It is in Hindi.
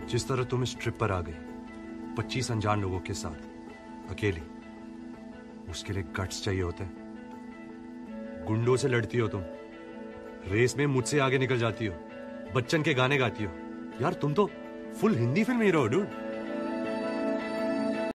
जिस तरह तुम इस ट्रिप पर आ गई 25 अनजान लोगों के साथ अकेली, उसके लिए गट्स चाहिए होते हैं। गुंडों से लड़ती हो तुम, रेस में मुझसे आगे निकल जाती हो, बच्चन के गाने गाती हो। यार तुम तो फुल हिंदी फिल्म हीरो हो डूड।